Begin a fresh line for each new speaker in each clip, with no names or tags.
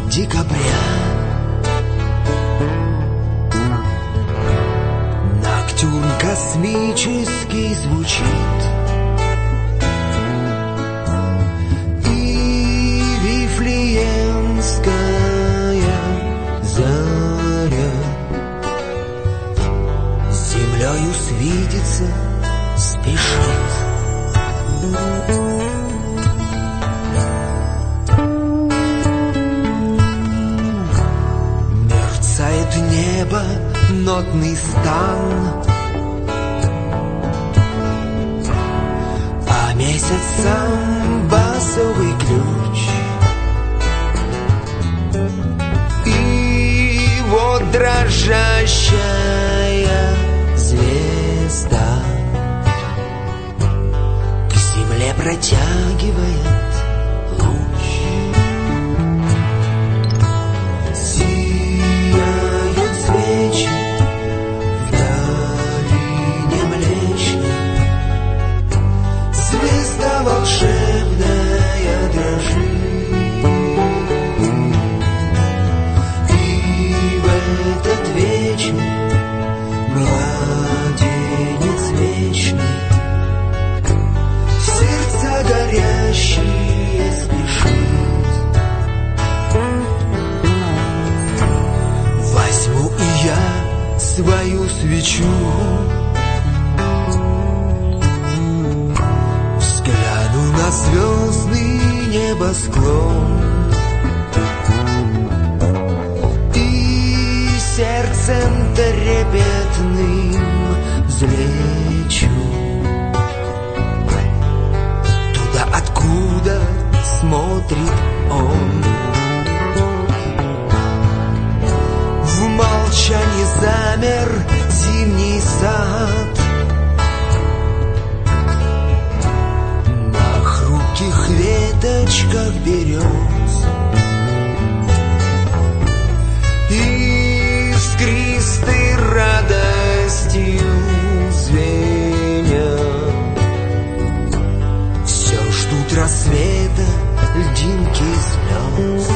декабря. Ноктюрн космический звучит, и вифлеемская заря землею светится, спешит. Мерцает небо, нотный стан, а месяц сам басовый ключ. И вот дрожащая звезда к земле протягивает луч. Сияют свечи в долине Млечной, звезда волшебная дрожит. И в этот вечер младенец вечный, сердца горящие спешит. Возьму и я свою свечу, взгляну на звездный небосклон, и сердцем трепетным взлечу туда, откуда смотрит он. В молчании замер зимний сад, на хрупких веточках берез, искристой радостью звеня все ждут рассвета льдинки слез.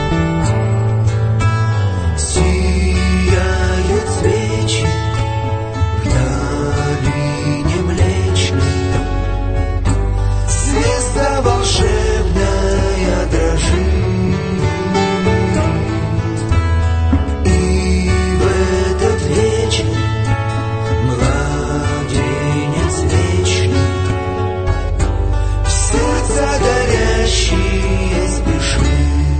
Сияют свечи в долине Млечной, звезда волшебная дрожит. И в этот вечер младенец вечный, сердца горящие спешит.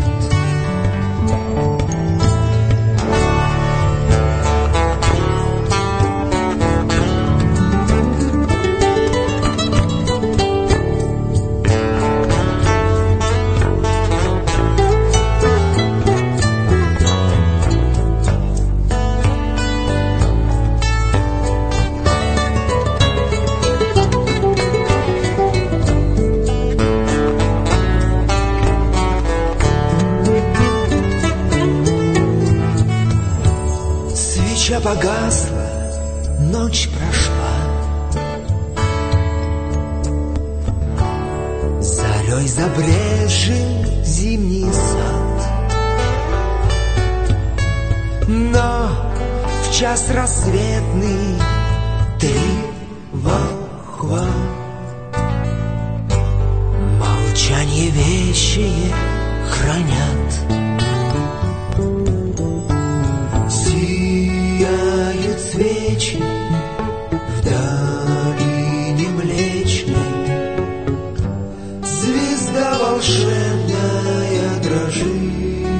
Свеча погасла, ночь прошла, зарей забрежил зимний сад. Но в час рассветный три волхва молчание вещие хранят. Сияют свечи в долине Млечной, звезда волшебная дрожит.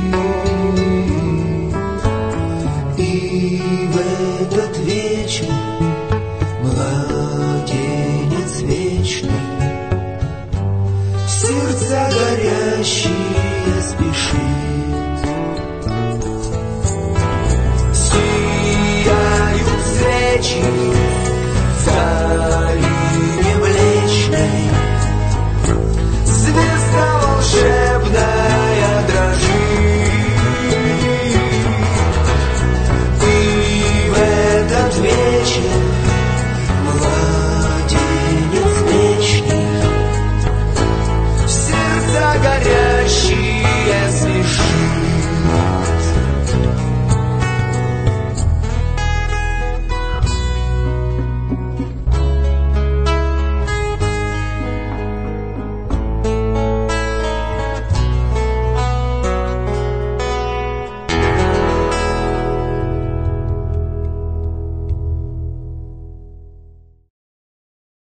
И в этот вечер младенец вечный, сердца горящие спешит.